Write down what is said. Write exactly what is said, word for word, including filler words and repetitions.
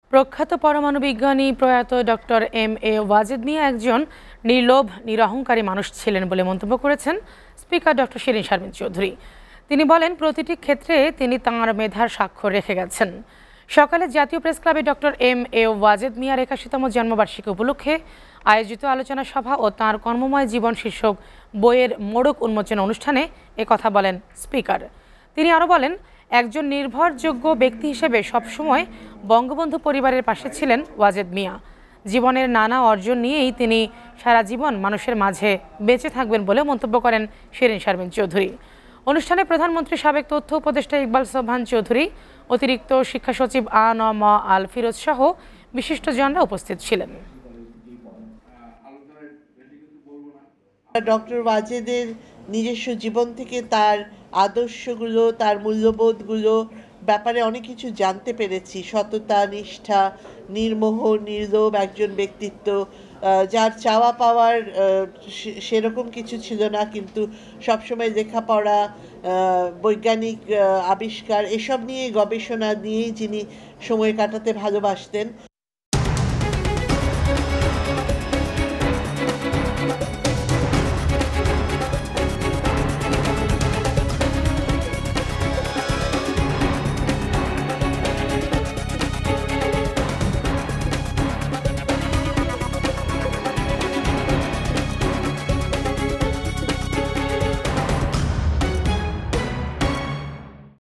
প্রখ্যাত পরমাণু বিজ্ঞানী প্রয়াত doctor M A Wazed Miah একজন নির্লোভ নিরহংকারী মানুষ ছিলেন বলে মন্তব্য করেছেন স্পিকার ডক্টর শিরিন শারমিন চৌধুরী। তিনি বলেন, প্রতিটি ক্ষেত্রে তিনি তাঁর মেধার স্বাক্ষর রেখে গেছেন। সকালে জাতীয় প্রেস ক্লাবে ডক্টর এম এ ওয়াজেদ মিয়ার একাশিতম জন্মবার্ষিকী উপলক্ষে আয়োজিত আলোচনা সভা ও তাঁর কর্মময় জীবন শীর্ষক বইয়ের মোড়ক উন্মোচন অনুষ্ঠানে একথা বলেন স্পিকার। তিনি আরও বলেন, একজন নির্ভরযোগ্য ব্যক্তি হিসেবে সবসময় বঙ্গবন্ধু পরিবারের পাশে ছিলেন ওয়াজেদ মিয়া। জীবনের নানা অর্জন নিয়েই তিনি সারা জীবন মানুষের মাঝে বেঁচে থাকবেন বলে মন্তব্য করেন শিরিন শারমিন চৌধুরী। অনুষ্ঠানে প্রধানমন্ত্রী সাবেক তথ্য উপদেষ্টা ইকবাল সোবহান চৌধুরী, অতিরিক্ত শিক্ষা সচিব আ ন ম আল ফিরোজ সহ বিশিষ্টজনরা উপস্থিত ছিলেন। ডক্টর ওয়াজেদের নিজস্ব জীবন থেকে তার আদর্শগুলো, তার মূল্যবোধগুলো ব্যাপারে অনেক কিছু জানতে পেরেছি। সততা, নিষ্ঠা, নির্মোহ, নির্লোভ একজন ব্যক্তিত্ব, যার চাওয়া পাওয়ার সেরকম কিছু ছিল না, কিন্তু সবসময় লেখাপড়া, বৈজ্ঞানিক আবিষ্কার এসব নিয়ে গবেষণা নিয়েই যিনি সময় কাটাতে ভালোবাসতেন।